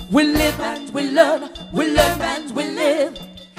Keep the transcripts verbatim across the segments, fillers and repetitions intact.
We live and we learn, we learn and we live.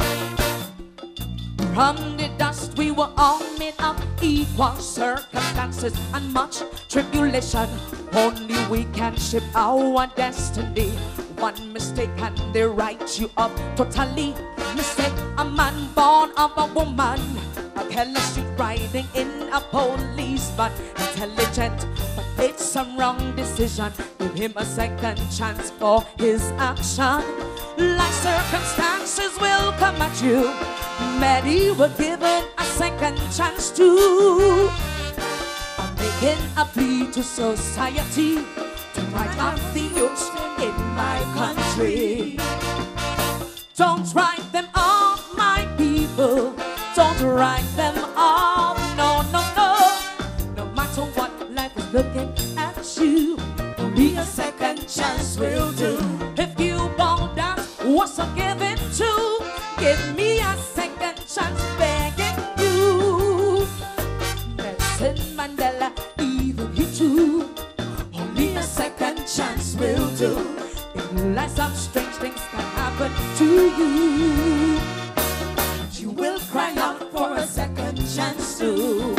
From the dust we were all made of equal circumstances and much tribulation. Only we can shape our destiny. One mistake and they write you up totally. Mistake, a man born of a woman, a careless street riding in a policeman. Intelligent, but made some wrong decision. Give him a second chance for his action. Like circumstances will come at you, many were given a second chance to. I'm making a plea to society to write off the youths in my country. Don't write them off, my people. Don't write them off, no, no, no. No matter what life is looking at you, only a second chance will do. If you won't ask what's I'm giving to, give me a second chance begging you. Nelson Mandela, even he too, only a second chance will do. In life some strange things can happen to you, but you will cry out for a second chance too.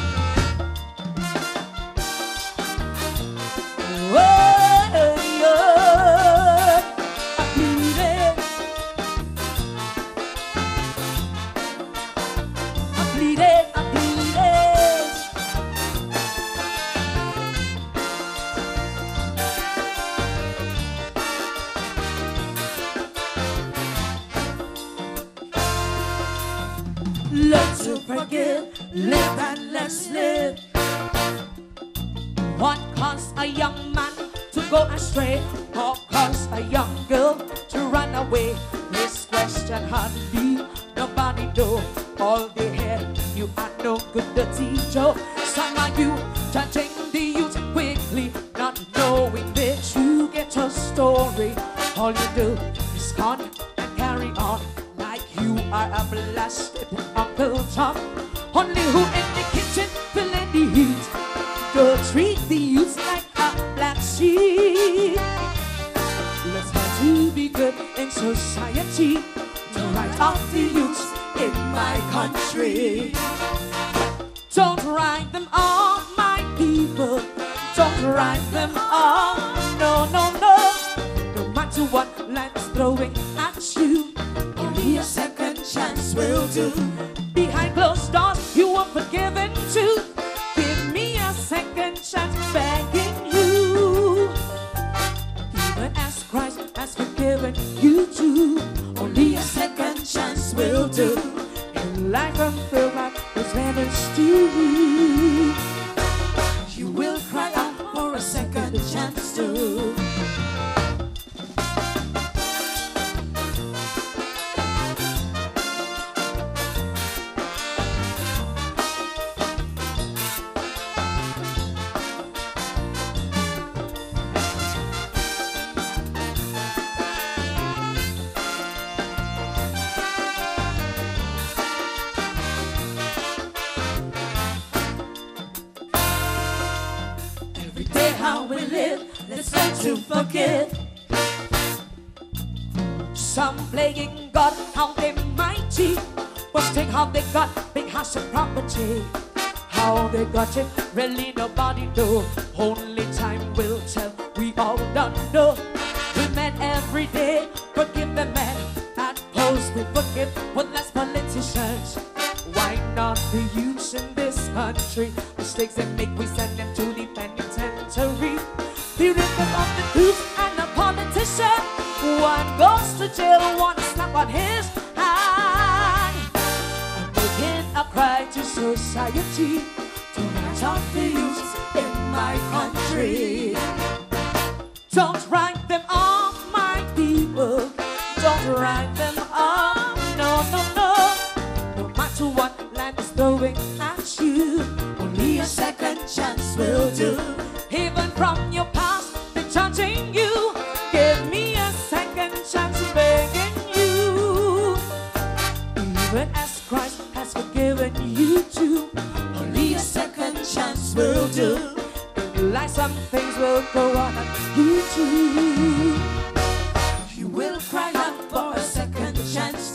Learn to forgive, live and let's live. What caused a young man to go astray, or caused a young girl to run away? This question hardly nobody know. All they hear, you are no good, dirty Joe. Some of you judging the youth quickly, not knowing that you get a story. All you do is con and carry on like you are a blasted Uncle Tom. Only who in the kitchen feeling the heat. Don't treat the youth like a black sheep. Let's try to be good in society, to write off the youths in my country. Don't write them off, my people. Don't write them off, no, no, no. No matter what life's throwing at you, only a second chance will do. Behind closed doors, you are forgiven too. Give me a second chance, begging you. Even as Christ has forgiven you too, only a second chance will do. In life and feel like there's letters to you. You will cry out for a second chance too. How we live, let's learn to forgive. Some playing God, how they mighty, but think how they got big house and property. How they got it, really nobody know. Only time will tell, we all don't know. We men every day, forgive the men. At post we forgive with less politicians. Why not the youths in this country? Mistakes they make, we send them to the penitentiary. The rhythm of the youth and the politician. One goes to jail, one slap on his hand. I'm making a cry to society to write off the youths in my country. Don't write them off, my people. Don't write them off, no, no, no. No matter what life is throwing at you, only a second chance will do. Even from your past, they're judging you. Give me a second chance, begging you. Even as Christ has forgiven you too, only a second chance will do. In life some things will go on and you too.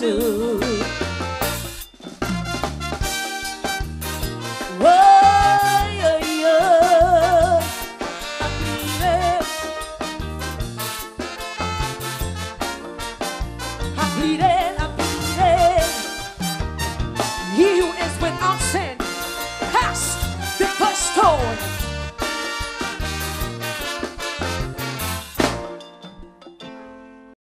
soon. Whoa, yeah, yeah. I bleed it. I bleed it.